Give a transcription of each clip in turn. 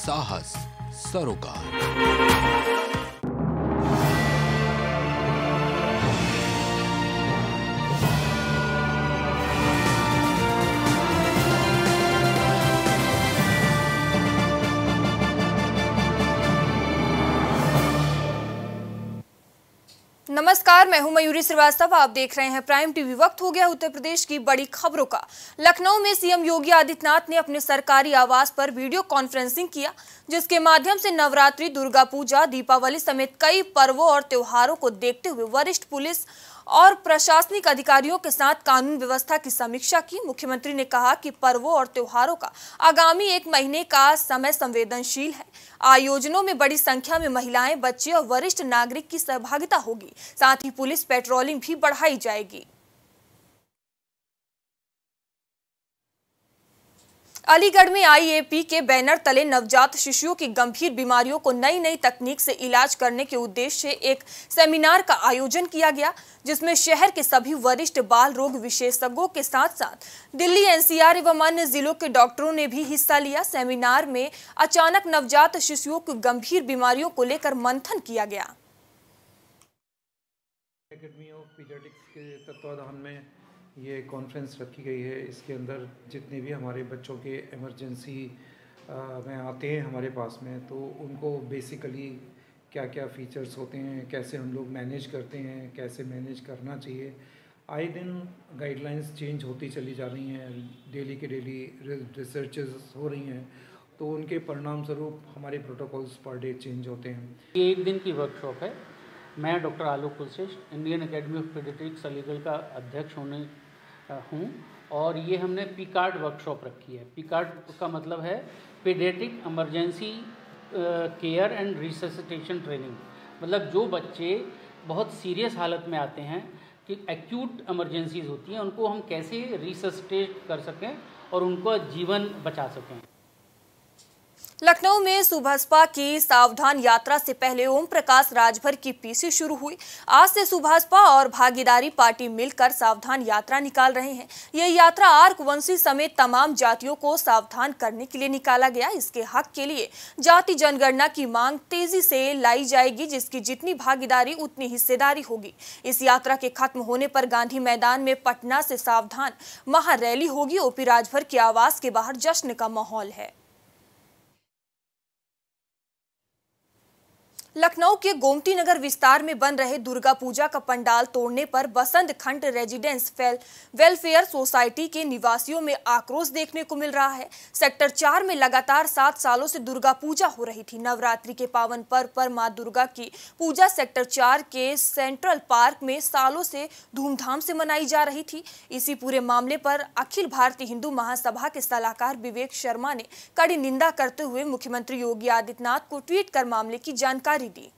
साहस सरोकार। नमस्कार, मैं हूं मयूरी श्रीवास्तव। आप देख रहे हैं प्राइम टीवी। वक्त हो गया उत्तर प्रदेश की बड़ी खबरों का। लखनऊ में सीएम योगी आदित्यनाथ ने अपने सरकारी आवास पर वीडियो कॉन्फ्रेंसिंग किया, जिसके माध्यम से नवरात्रि, दुर्गा पूजा, दीपावली समेत कई पर्वों और त्योहारों को देखते हुए वरिष्ठ पुलिस और प्रशासनिक अधिकारियों के साथ कानून व्यवस्था की समीक्षा की। मुख्यमंत्री ने कहा कि पर्वों और त्योहारों का आगामी 1 महीने का समय संवेदनशील है। आयोजनों में बड़ी संख्या में महिलाएं, बच्चे और वरिष्ठ नागरिक की सहभागिता होगी। साथ ही पुलिस पेट्रोलिंग भी बढ़ाई जाएगी। अलीगढ़ में आईएपी के बैनर तले नवजात शिशुओं की गंभीर बीमारियों को नई नई तकनीक से इलाज करने के उद्देश्य से एक सेमिनार का आयोजन किया गया, जिसमें शहर के सभी वरिष्ठ बाल रोग विशेषज्ञों के साथ साथ दिल्ली, एनसीआर एवं अन्य जिलों के डॉक्टरों ने भी हिस्सा लिया। सेमिनार में अचानक नवजात शिशुओं की गंभीर बीमारियों को लेकर मंथन किया गया। एकेडमी ऑफ पीडियाट्रिक्स के तत्वाधान में ये कॉन्फ्रेंस रखी गई है। इसके अंदर जितने भी हमारे बच्चों के इमरजेंसी में आते हैं हमारे पास में, तो उनको बेसिकली क्या क्या फीचर्स होते हैं, कैसे हम लोग मैनेज करते हैं, कैसे मैनेज करना चाहिए। आए दिन गाइडलाइंस चेंज होती चली जा रही हैं, डेली के डेली रिसर्चेस हो रही हैं, तो उनके परिणाम स्वरूप हमारे प्रोटोकॉल्स पर डे चेंज होते हैं। ये 1 दिन की वर्कशॉप है। मैं doctor Alok Kulshreshtha, Indian Academy of Pediatrics Aligarh का अध्यक्ष हूँ, और ये हमने पीकार्ड वर्कशॉप रखी है। पीकार्ड का मतलब है pediatric emergency care and resuscitation training. मतलब जो बच्चे बहुत सीरियस हालत में आते हैं कि एक्यूट इमरजेंसीज होती हैं, उनको हम कैसे रिससिटेट कर सकें और उनको जीवन बचा सकें। लखनऊ में सुभाषपा की सावधान यात्रा से पहले ओम प्रकाश राजभर की पीसी शुरू हुई। आज से सुभाषपा और भागीदारी पार्टी मिलकर सावधान यात्रा निकाल रहे हैं। यह यात्रा आर्कवंशी समेत तमाम जातियों को सावधान करने के लिए निकाला गया। इसके हक के लिए जाति जनगणना की मांग तेजी से लाई जाएगी, जिसकी जितनी भागीदारी उतनी हिस्सेदारी होगी। इस यात्रा के खत्म होने पर गांधी मैदान में पटना से सावधान महारैली होगी। ओपी राजभर के आवास के बाहर जश्न का माहौल है। लखनऊ के गोमती नगर विस्तार में बन रहे दुर्गा पूजा का पंडाल तोड़ने पर बसंत खंड रेजिडेंस वेलफेयर सोसाइटी के निवासियों में आक्रोश देखने को मिल रहा है। सेक्टर 4 में लगातार 7 सालों से दुर्गा पूजा हो रही थी। नवरात्रि के पावन पर्व पर मां दुर्गा की पूजा सेक्टर 4 के सेंट्रल पार्क में सालों से धूमधाम से मनाई जा रही थी। इसी पूरे मामले पर अखिल भारतीय हिंदू महासभा के सलाहकार विवेक शर्मा ने कड़ी निंदा करते हुए मुख्यमंत्री योगी आदित्यनाथ को ट्वीट कर मामले की जानकारी दी।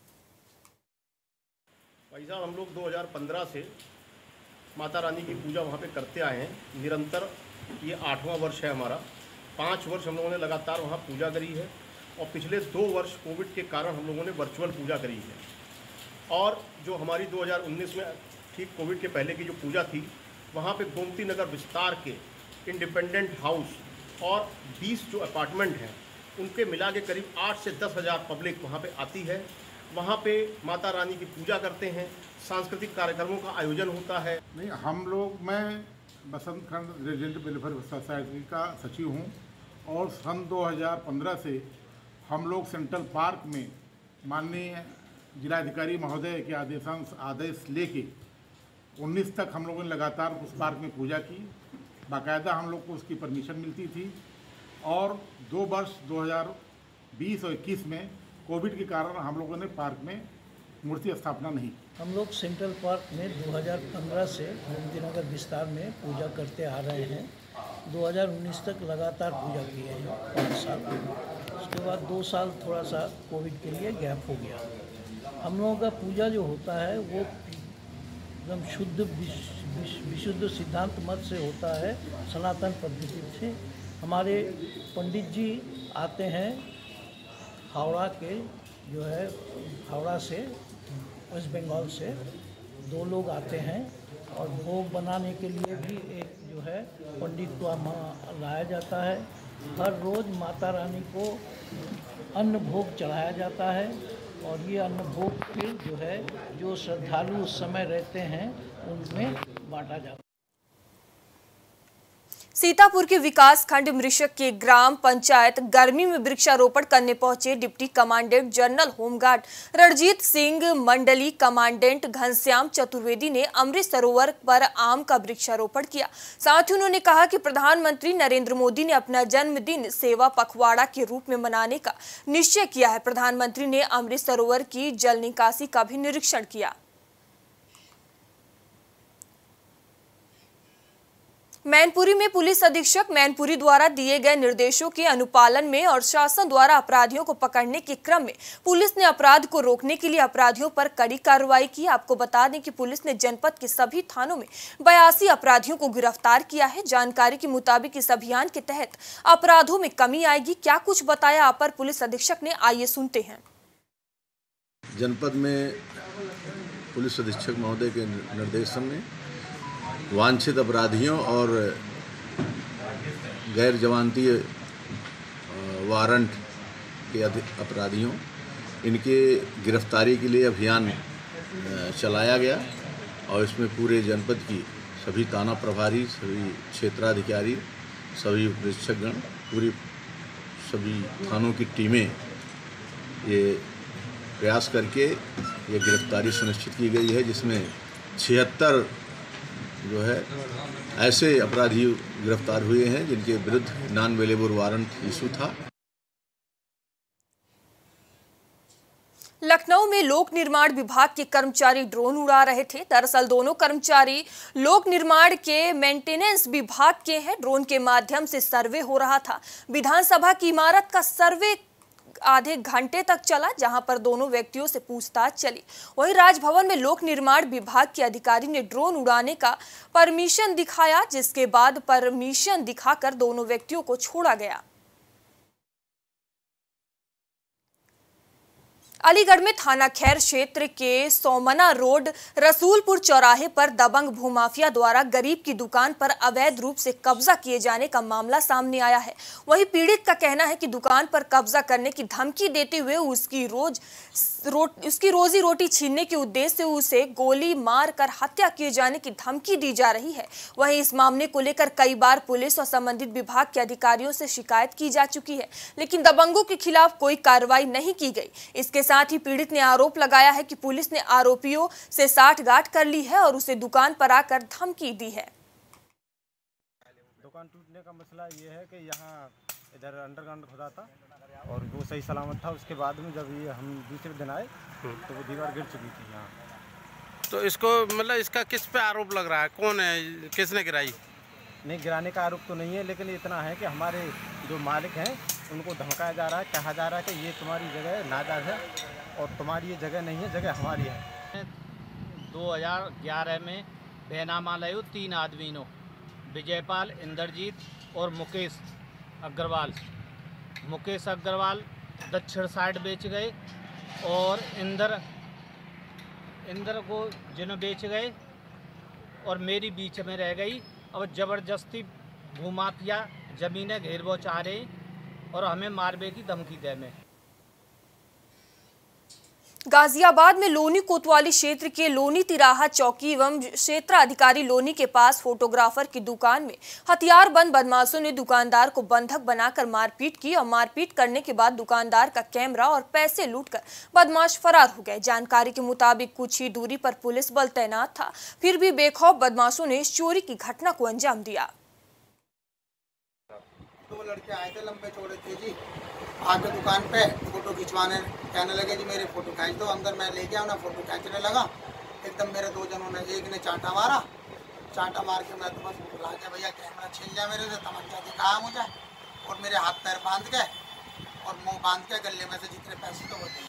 भाई साहब, हम लोग 2015 से माता रानी की पूजा वहाँ पे करते आए हैं निरंतर। ये 8वां वर्ष है हमारा। 5 वर्ष हम लोगों ने लगातार वहाँ पूजा करी है, और पिछले 2 वर्ष कोविड के कारण हम लोगों ने वर्चुअल पूजा करी है। और जो हमारी 2019 में ठीक कोविड के पहले की जो पूजा थी, वहाँ पे गोमती नगर विस्तार के इंडिपेंडेंट हाउस और 20 जो अपार्टमेंट हैं, उनके मिला के करीब 8 से 10 हज़ार पब्लिक वहाँ पे आती है। वहाँ पे माता रानी की पूजा करते हैं, सांस्कृतिक कार्यक्रमों का आयोजन होता है। नहीं, हम लोग, मैं बसंत खंड रेजिडेंट वेलफेयर सोसाइटी का सचिव हूँ, और सन 2015 से हम लोग सेंट्रल पार्क में माननीय जिलाधिकारी महोदय के आदेश लेके 19 तक हम लोगों ने लगातार उस पार्क में पूजा की। बाकायदा हम लोग को उसकी परमिशन मिलती थी, और 2 वर्ष 2020 और 21 में कोविड के कारण हम लोगों ने पार्क में मूर्ति स्थापना नहीं। हम लोग सेंट्रल पार्क में 2015 से गोमती नगर विस्तार में पूजा करते आ रहे हैं। 2019 तक लगातार पूजा की है, 5 साल। उसके बाद 2 साल थोड़ा सा कोविड के लिए गैप हो गया। हम लोगों का पूजा जो होता है वो एकदम शुद्ध विशुद्ध सिद्धांत मत से होता है, सनातन पद्धति से। हमारे पंडित जी आते हैं हावड़ा के, जो है हावड़ा से, वेस्ट बंगाल से 2 लोग आते हैं, और भोग बनाने के लिए भी एक जो है पंडित को लाया जाता है। हर रोज़ माता रानी को अन्न भोग चढ़ाया जाता है और ये अन्न भोग फिर जो है जो श्रद्धालु उस समय रहते हैं उनमें बांटा जाता है। सीतापुर के विकास खंड मृषक के ग्राम पंचायत गर्मी में वृक्षारोपण करने पहुंचे deputy commandant general home guard Ranjit Singh मंडली कमांडेंट घनश्याम चतुर्वेदी ने अमृत सरोवर पर आम का वृक्षारोपण किया। साथ ही उन्होंने कहा कि प्रधानमंत्री नरेंद्र मोदी ने अपना जन्मदिन सेवा पखवाड़ा के रूप में मनाने का निश्चय किया है। प्रधानमंत्री ने अमृत सरोवर की जल निकासी का भी निरीक्षण किया। मैनपुरी में पुलिस अधीक्षक मैनपुरी द्वारा दिए गए निर्देशों के अनुपालन में और शासन द्वारा अपराधियों को पकड़ने के क्रम में पुलिस ने अपराध को रोकने के लिए अपराधियों पर कड़ी कार्रवाई की। आपको बता दें कि पुलिस ने जनपद के सभी थानों में 82 अपराधियों को गिरफ्तार किया है। जानकारी के मुताबिक इस अभियान के तहत अपराधों में कमी आएगी। क्या कुछ बताया अपर पुलिस अधीक्षक ने, आइए सुनते हैं। जनपद में पुलिस अधीक्षक महोदय के निर्देशन में वांछित अपराधियों और गैर जमानती वारंट के अपराधियों इनके गिरफ्तारी के लिए अभियान चलाया गया और इसमें पूरे जनपद की सभी थाना प्रभारी, सभी क्षेत्राधिकारी, सभी उपरीक्षकगण, पूरी सभी थानों की टीमें ये प्रयास करके ये गिरफ्तारी सुनिश्चित की गई है, जिसमें 76 जो है ऐसे अपराधी गिरफ्तार हुए हैं जिनके विरुद्ध नॉन अवेलेबल वारंट इशू था। लखनऊ में लोक निर्माण विभाग के कर्मचारी ड्रोन उड़ा रहे थे। दरअसल दोनों कर्मचारी लोक निर्माण के मेंटेनेंस विभाग के हैं। ड्रोन के माध्यम से सर्वे हो रहा था। विधानसभा की इमारत का सर्वे आधे घंटे तक चला, जहां पर दोनों व्यक्तियों से पूछताछ चली। वहीं राजभवन में लोक निर्माण विभाग के अधिकारी ने ड्रोन उड़ाने का परमिशन दिखाया, जिसके बाद परमिशन दिखाकर दोनों व्यक्तियों को छोड़ा गया। अलीगढ़ में थाना खैर क्षेत्र के सोमना रोड रसूलपुर चौराहे पर दबंग भूमाफिया द्वारा गरीब की दुकान पर अवैध रूप से कब्जा किए जाने का मामला सामने आया है। वहीं पीड़ित का कहना है कि दुकान पर कब्जा करने की धमकी देते हुए उसकी रोजी रोटी छीनने के उद्देश्य से उसे गोली मार कर हत्या किए जाने की धमकी दी जा रही है। वहीं इस मामले को लेकर कई बार पुलिस और संबंधित विभाग के अधिकारियों से शिकायत की जा चुकी है, लेकिन दबंगों के खिलाफ कोई कार्रवाई नहीं की गई। इसके साथ ही पीड़ित ने आरोप लगाया है कि पुलिस ने आरोपियों से साठगांठ कर ली है और उसे दुकान पर आकर धमकी दी है। दुकान टूटने का मसला ये है कि यहाँ इधर अंडरग्राउंड खुदा था और वो सही सलामत था। उसके बाद में जब ये हम दूसरे दिन आए तो वो दीवार गिर चुकी थी यहाँ। तो इसको मतलब इसका किस पे आरोप लग रहा है, कौन है, किसने गिराई? नहीं, गिराने का आरोप तो नहीं है, लेकिन इतना है कि हमारे जो मालिक हैं उनको धमकाया जा रहा है, कहा जा रहा है कि ये तुम्हारी जगह नाजायज़ है और तुम्हारी ये जगह नहीं है, जगह हमारी है। 2011 में बेनामा लायु 3 आदमियों विजयपाल, इंद्रजीत और मुकेश अग्रवाल। मुकेश अग्रवाल दक्षिण साइड बेच गए और इंद्र को जिन्हें बेच गए और मेरी बीच में रह गई। और ज़बरदस्ती भूमाफिया ज़मीनें घेरबो चाह रहे और हमें मारबे की धमकी दे में। गाजियाबाद में लोनी कोतवाली क्षेत्र के लोनी तिराहा चौकी एवं क्षेत्राधिकारी लोनी के पास फोटोग्राफर की दुकान में हथियारबंद बदमाशों ने दुकानदार को बंधक बनाकर मारपीट की और मारपीट करने के बाद दुकानदार का कैमरा और पैसे लूटकर बदमाश फरार हो गए। जानकारी के मुताबिक कुछ ही दूरी पर पुलिस बल तैनात था, फिर भी बेखौफ बदमाशों ने इस चोरी की घटना को अंजाम दिया। 2 लड़के आए थे, लंबे चौड़े थे जी, आके दुकान पे फोटो खिंचवाने, कहने लगे जी मेरे फोटो खींच दो। अंदर मैं ले गया, उन्हें फोटो खींचने लगा। एकदम मेरे 2 जनों ने, एक ने चांटा मारा, चांटा मार के मैं तो बस बुला के भैया कैमरा छीन लिया मेरे से, तमंचा दिखाया मुझे और मेरे हाथ पैर बांध के और मुंह बांध के गले में से जितने पैसे तो होते।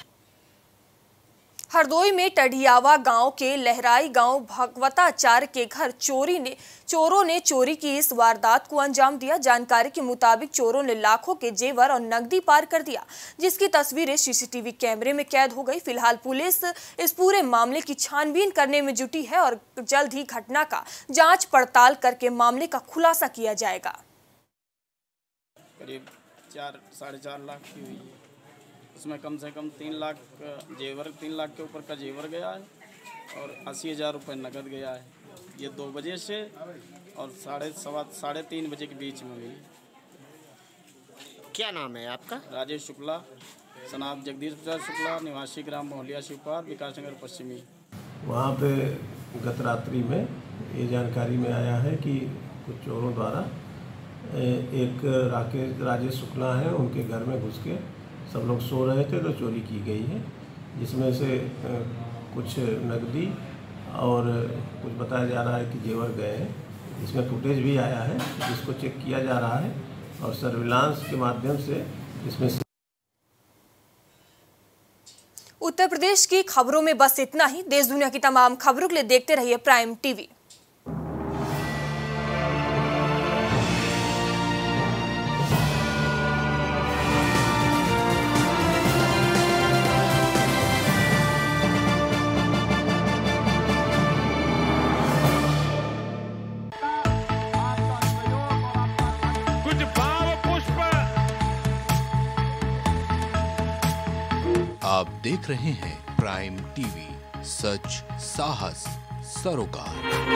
हरदोई में टढ़ियावा गांव के लहराई गांव भगवताचार्य के घर चोरों ने चोरी की इस वारदात को अंजाम दिया। जानकारी के मुताबिक चोरों ने लाखों के जेवर और नकदी पार कर दिया, जिसकी तस्वीरें सीसीटीवी कैमरे में कैद हो गई। फिलहाल पुलिस इस पूरे मामले की छानबीन करने में जुटी है और जल्द ही घटना का जांच पड़ताल करके मामले का खुलासा किया जाएगा। करीब 4-4.5 लाख की हुई है। उसमें कम से कम 3 लाख जेवर, 3 लाख के ऊपर का जेवर गया है और 80,000 रुपये नकद गया है। ये 2 बजे से और 3:30 बजे के बीच में हुई। क्या नाम है आपका? राजेश शुक्ला, सनाब जगदीश प्रसाद शुक्ला, निवासी ग्राम मोहलिया शिवपार, विकास नगर पश्चिमी। वहाँ पे गत रात्रि में ये जानकारी में आया है कि कुछ चोरों द्वारा एक राजेश शुक्ला है, उनके घर में घुस के सब लोग सो रहे थे तो चोरी की गई है, जिसमें से कुछ नकदी और कुछ बताया जा रहा है कि जेवर गए हैं। इसमें फुटेज भी आया है जिसको चेक किया जा रहा है और सर्विलांस के माध्यम से इसमें। उत्तर प्रदेश की खबरों में बस इतना ही। देश दुनिया की तमाम खबरों के लिए देखते रहिए प्राइम टीवी। आप देख रहे हैं प्राइम टीवी, सच साहस सरोकार।